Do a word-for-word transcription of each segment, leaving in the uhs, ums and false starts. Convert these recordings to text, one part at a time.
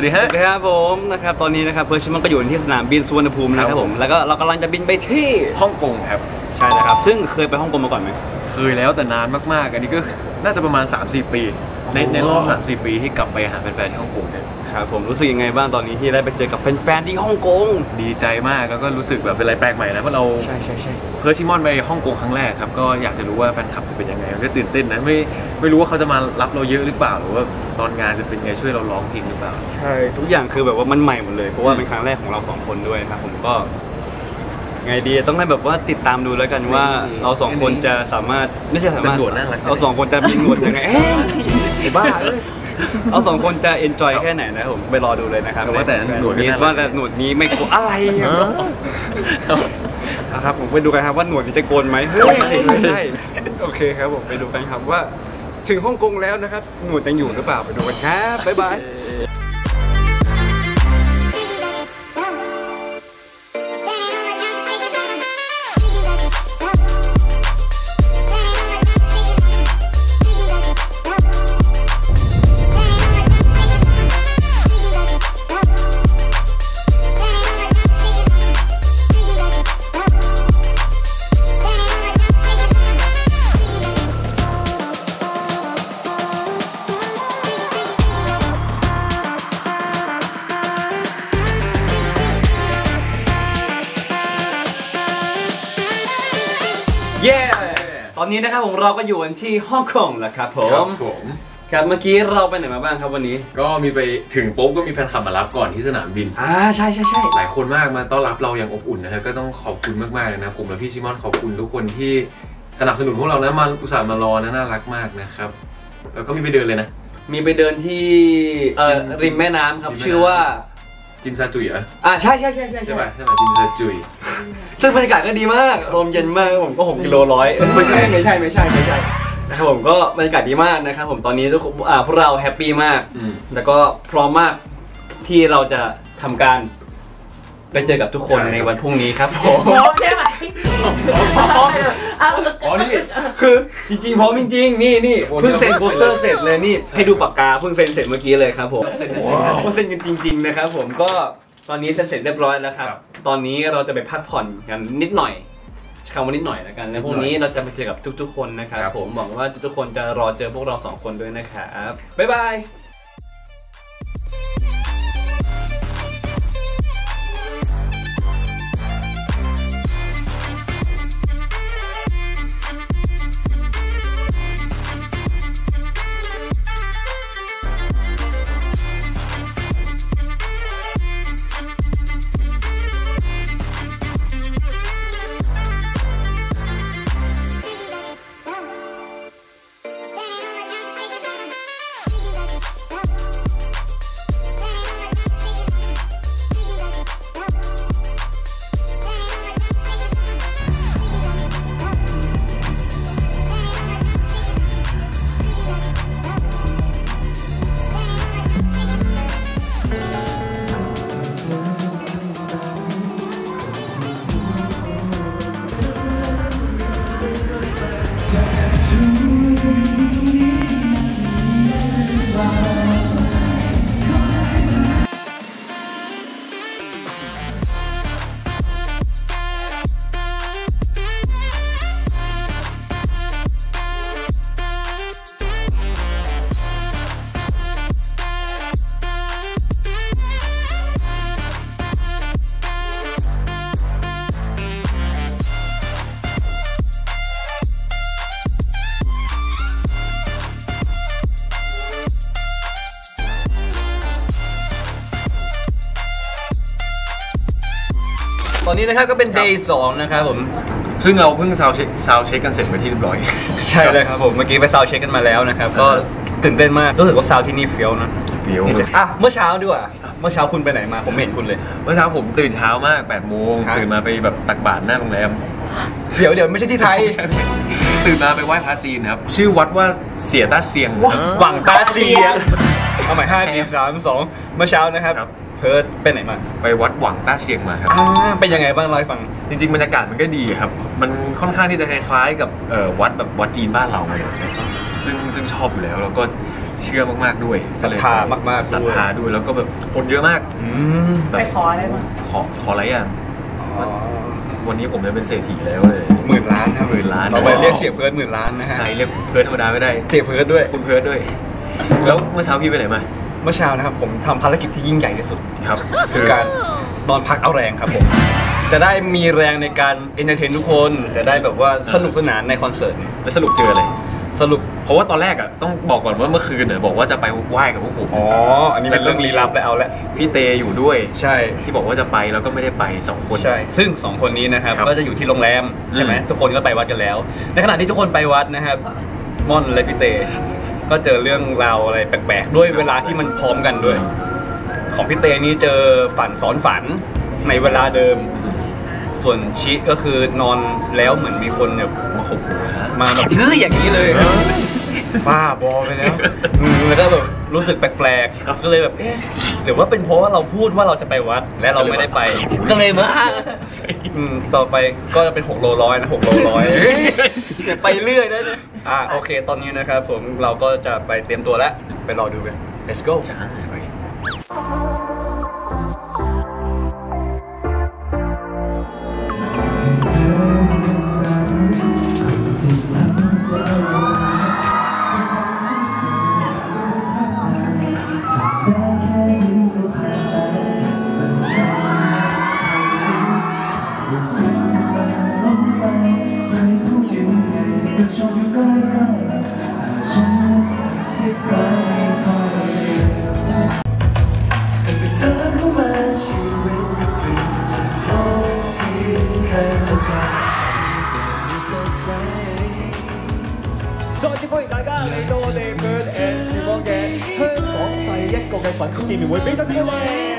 ดีฮะครับผมนะครับตอนนี้นะครับเพิร์ชมันก็อยู่ที่สนามบินสุวรรณภูมินะครับผมแล้วก็เรากำลังจะบินไปที่ฮ่องกงครับใช่แล้วครับซึ่งเคยไปฮ่องกงมาก่อนไหมเคยแล้วแต่นานมากๆอันนี้ก็น่าจะประมาณ สามสี่ ปีในในรอบ สามสี่ ปีที่กลับไปหาแฟนๆที่ฮ่องกงเนี่ยครับผมรู้สึกยังไงบ้างตอนนี้ที่ได้ไปเจอกับแฟนๆที่ฮ่องกงดีใจมากแล้วก็รู้สึกแบบเป็นอะไรแปลกใหม่นะเพราะเราใช่ใช่ใช่เพิร์ชมอนไปฮ่องกงครั้งแรกครับก็อยากจะรู้ว่าแฟนคลับเป็นยังไงก็ตื่นเต้นนะไม่ไม่รู้ว่าเขาจะมารับเราเยอะหรือเปล่าหรือว่าตอนงานจะเป็นไงช่วยเราร้องเพลงหรือเปล่าใช่ทุกอย่างคือแบบว่ามันใหม่หมดเลยเพราะว่าเป็นครั้งแรกของเราสองคนด้วยครับผมก็ไงดีต้องให้แบบว่าติดตามดูแล้วกันว่าเราสองคนจะสามารถไม่ใช่สามารถเราสองคนจะบินหนวดยังไงเฮ้ยบ้าเลยเราสองคนจะเอนจอยแค่ไหนนะผมไปรอดูเลยนะครับว่าแต่หนวดนี้ว่าแต่หนวดนี้ไม่โกนอะไรครับผมไปดูกันครับว่าหนวดนี้จะโกนไหมไม่ใช่ไม่ใช่โอเคครับผมไปดูกันครับว่าถึงฮ่องกงแล้วนะครับหนวดยังอยู่หรือเปล่าไปดูกันครับบ๊ายบายเย้ตอนนี้นะครับผมเราก็อยู่กันที่ฮ่องกงแล้วครับผมครับเมื่อกี้เราไปไหนมาบ้างครับวันนี้ก็มีไปถึงปุ๊บก็มีแฟนคลับมารับก่อนที่สนามบินอ่าใช่ใช่ใช่หลายคนมากมาต้อนรับเราอย่างอบอุ่นนะครับก็ต้องขอบคุณมากๆเลยนะผมและพี่ชิมอนขอบคุณทุกคนที่สนับสนุนพวกเรานะมาอุตส่าห์มารอนะน่ารักมากนะครับแล้วก็มีไปเดินเลยนะมีไปเดินที่เอ่อริมแม่น้ำครับชื่อว่าจิมซาจุยเหรออ่าใช่ใช่ใช่ใช่ใช่ไหมใช่ไหมจิมซาจุยซึ่งบรรยากาศก็ดีมากลมเย็นมากผมก็หกกิโลร้อยไม่ใช่ไม่ใช่ไม่ใช่ไม่ใช่นะครับผมก็บรรยากาศดีมากนะครับผมตอนนี้ทุกอ่าพวกเราแฮปปี้มากแล้วก็พร้อมมากที่เราจะทำการไปเจอกับทุกคนในวันพรุ่งนี้ครับผมพร้อมใช่ไหมอ๋อนี่คือจริงๆพร้อมจริงๆนี่นี่เพิ่งเซ็นโปสเตอร์เสร็จเลยนี่ให้ดูปากกาเพิ่งเซ็นเสร็จเมื่อกี้เลยครับผมเซ็นจริงๆเซ็นกันจริงๆนะครับผมก็ตอนนี้เซ็นเสร็จเรียบร้อยแล้วครับตอนนี้เราจะไปพักผ่อนกันนิดหน่อยคำว่านิดหน่อยแล้วกันแล้วพรุ่งนี้เราจะไปเจอกับทุกๆคนนะครับผมหวังว่าทุกๆคนจะรอเจอพวกเราสองคนด้วยนะครับบ๊ายบายตอนนี้นะครับก็เป็น day สองนะครับผมซึ่งเราเพิ่งซาวเช็คซาวเช็คกันเสร็จไปที่เรียบร้อยใช่เลยครับผมเมื่อกี้ไปซาวเช็คกันมาแล้วนะครับก็ตื่นเต้นมากรู้สึกว่าซาวที่นี่เฟี้ยวนะเฟี้ยวอ่ะเมื่อเช้าด้วยเมื่อเช้าคุณไปไหนมาผมเห็นคุณเลยเมื่อเช้าผมตื่นเช้ามากแปดโมงตื่นมาไปแบบตักบาตรหน้าโรงแรมเดี๋ยวเดี๋ยวไม่ใช่ที่ไทยตื่นมาไปไหว้พระจีนครับชื่อวัดว่าเสียต้าเซียงหวังต้าเซียงเอาใหม่ห้าสี่สามสองเมื่อเช้านะครับเพิร์ทไปไหนมาไปวัดหวังต้าเซียงมาครับเป็นยังไงบ้างเล่าให้ฟังจริงๆบรรยากาศมันก็ดีครับมันค่อนข้างที่จะคล้ายๆกับวัดแบบวัดจีนบ้านเราเลยซึ่งซึ่งชอบอยู่แล้วแล้วก็เชื่อมากๆด้วยศรัทธามากๆศรัทธาด้วยแล้วก็แบบคนเยอะมากไปขออะไรบ้างขอขออะไรอย่างวันนี้ผมจะเป็นเศรษฐีแล้วเลยหมื่นล้านครับหมื่นล้านเราไปเรียกเสียเพิร์ดหมื่นล้านนะฮะใช่เรียกเพิร์ดธรรมดาไม่ได้เสียเพิร์ดด้วยคุณเพิร์ดด้วยแล้วเมื่อเช้าพี่ไปไหนมาเมื่อเช้านะครับผมทำภารกิจที่ยิ่งใหญ่ที่สุดครับคือการนอนพักเอาแรงครับผมจะได้มีแรงในการเอนเตอร์เทนทุกคนจะได้แบบว่าสนุกสนานในคอนเสิร์ตแล้วสรุปเจออะไรสรุปเพราะว่าตอนแรกอ่ะต้องบอกก่อนว่าเมื่อคืนเนี่ยบอกว่าจะไปไหว้กับพวกผมอ๋ออันนี้เป็นเรื่องลี้ลับแล้วเอาละพี่เตอยู่ด้วยใช่ที่บอกว่าจะไปแล้วก็ไม่ได้ไปสองคนใช่ซึ่งสองคนนี้นะครับก็จะอยู่ที่โรงแรมใช่ไหมทุกคนก็ไปวัดกันแล้วในขณะที่ทุกคนไปวัดนะครับม่อนและพี่เตก็เจอเรื่องราวอะไรแปลกๆด้วยเวลาที่มันพร้อมกันด้วยของพี่เตนี้เจอฝันซ้อนฝันในเวลาเดิมส่วนชิก็คือนอนแล้วเหมือนมีคนแบบมาขบหัวมาแบบเฮ้ยอย่างนี้เลยบ้าบอไปแล้วแล้วก็แบบรู้สึกแปลกๆก็เลยแบบเอ๊ะหรือว่าเป็นเพราะว่าเราพูดว่าเราจะไปวัดและเราไม่ได้ไปก็เลยมาต่อไปก็จะเป็นหกโลร้อยนะหกโลร้อยไปเรื่อยได้เลยอ่าโอเคตอนนี้นะครับผมเราก็จะไปเตรียมตัวแล้วไปรอดูกัน let's go จ้าไป再次歡迎大家嚟到我哋 Bird and Simon 嘅香港第一個嘅粉絲見面會，俾咗啲位。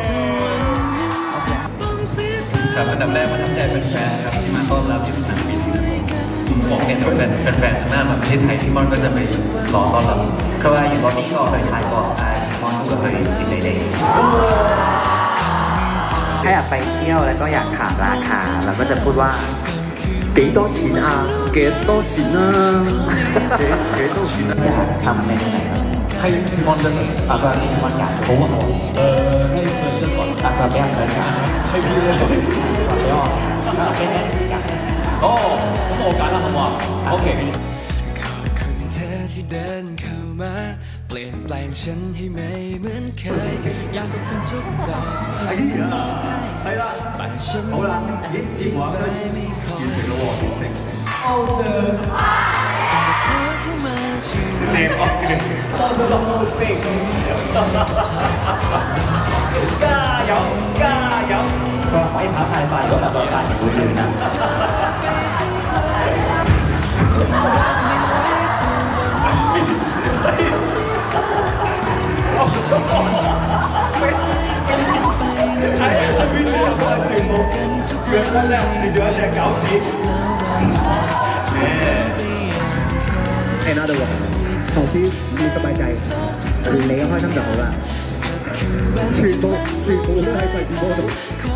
ครับอันดับแรกประทับใจแฟนๆครับที่มาต้อนรับที่สนามบินผมเห็นแฟนแฟนๆหน้ามาประเทศไทยที่มอนก็จะไปรอต้อนรับคือว่าอย่างตอนนี้ก็เคยถ่ายก่อนมอนก็เคยจิตเด็กถ้าอยากไปเที่ยวแล้วก็อยากถามราคาเราก็จะพูดว่า幾多錢啊幾多錢啊幾幾多錢啊อยากทำเมนูไหนครับให้พี่มอนเลือกอาจารย์ที่ชิมอนอยากรู้ว่าเออให้เฟิร์นเลือกก่อนอาจารย์แรกเลยนะให้พี่เลือกก่อนแล้วก็เป็นแรกอยากโอ้ผมโอกาสแล้วผมว่าโอเคที่เดินเข้ามาเปลี่ยนแปลงฉันให้ไม่เหมือนเคยอยากเป็นทุกก่อนที่ทำให้แต่ฉันนั้นอธิบายไม่ค่อยเอาเธอเธอเข้ามาช่วยเล่นออกกันชอบเราเต้นก้าวยาวก้าวยาวก็ไปหาทายไปก็แบบการดูดูนะไอ้น่าดูของพี่มีสบายใจ你開心就好啦全部全部都喺細節嗰度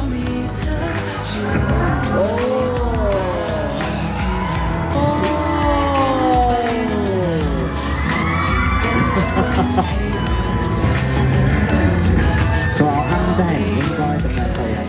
左啱真係唔應該咁樣對人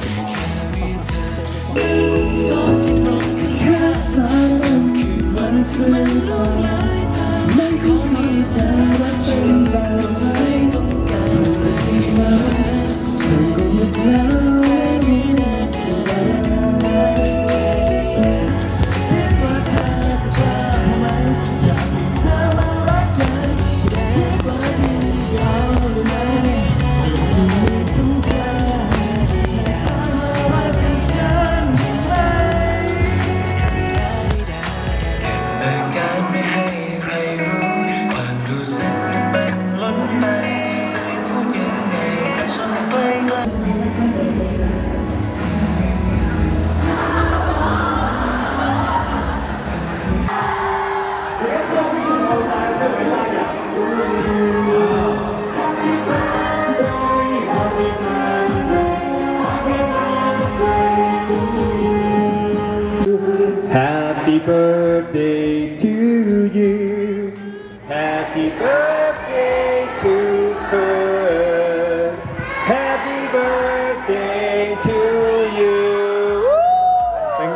Happy birthday to you. Happy birthday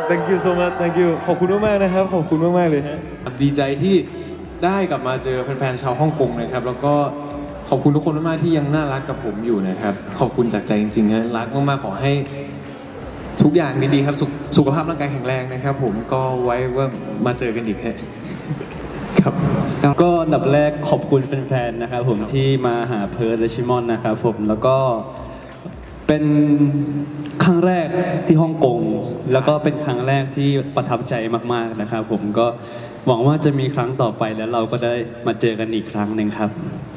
thank you so much thank you ขอบคุณมากๆนะครับขอบคุณมากๆเลยฮะดีใจที่ได้กลับมาเจอแฟนๆชาวฮ่องกงนะครับแล้วก็ขอบคุณทุกคนมากๆที่ยังน่ารักกับผมอยู่นะครับขอบคุณจากใจจริงๆฮะรักมากๆขอให้ทุกอย่างดีๆครับสุขสุขภาพร่างกายแข็งแรงนะครับผมก็ไว้ว่ามาเจอกันอีกครับก็อันดับแรกขอบคุณแฟนๆนะครับผมที่มาหาเพิร์ทและชิมอนนะครับผมแล้วก็เป็นครั้งแรกที่ฮ่องกงแล้วก็เป็นครั้งแรกที่ประทับใจมากๆนะครับผมก็หวังว่าจะมีครั้งต่อไปแล้วเราก็ได้มาเจอกันอีกครั้งหนึ่งครับ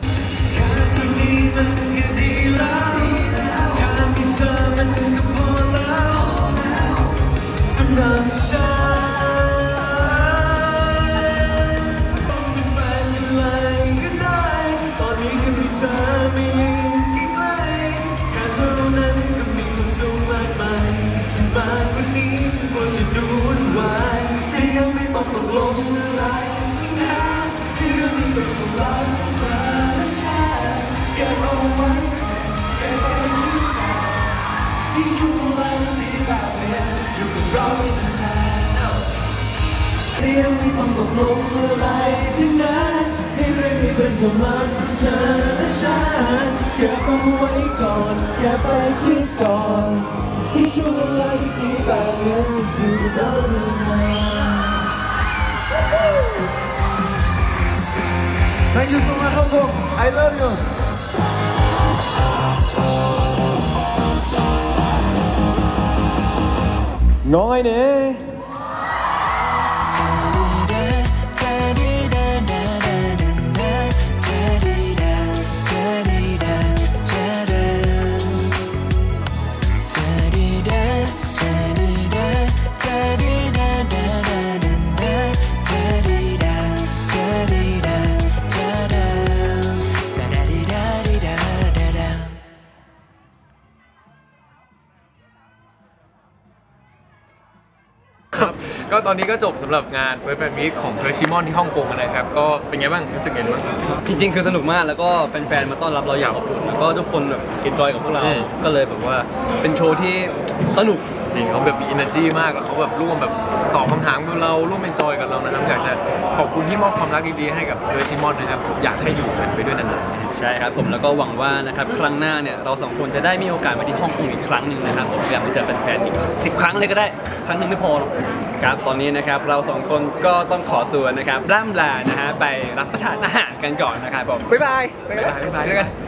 ยังไม่ต้องตกลงอะไรทั้งนั้นให้เรื่องนี้เป็นของมันเธอและฉันเก็บเอาไว้ก่อนอย่าไปคิดก่อนที่ช่วงเวลาที่แบบนี้อยู่ด้านหน้า Thank you so much Hong Kong I love you น้องไอ้เนี่ย ก็ตอนนี้ก็จบสำหรับงานเฟิร์สแฟนมีตของเพิร์ทชิมอนที่ฮ่องกงนะครับก็เป็นไงบ้างรู้สึกไงบ้างจริงๆคือสนุกมากแล้วก็แฟนๆมาต้อนรับเราอย่างอบอุ่นแล้วก็ทุกคนแบบเอนจอยกับพวกเราก็เลยแบบว่าเป็นโชว์ที่สนุกจริงเขาแบบมี energy มากแล้วเขาแบบร่วมแบบตอบคำถามกับเราร่วมเอนจอยกับเรานะครับอยากจะขอบคุณที่มอบความรักดีๆให้กับเพิร์ทชิมอนนะครับอยากให้อยู่กันไปด้วยนานๆใช่ครับผมแล้วก็หวังว่านะครับครั้งหน้าเนี่ยเราสองคนจะได้มีโอกาสมาที่ฮ่องกงอีกครั้งหนึ่งนะครับผมอยากไปเจอแฟนๆอีกสิบครั้งเลยก็ได้ครั้งหนึ่งไม่พอหรอกครับตอนนี้นะครับเราสองคนก็ต้องขอตัวนะครับร่ำลานะฮะไปรับประทานอาหารกันก่อนนะครับผมบ๊ายบายบ๊ายบายบ๊ายบาย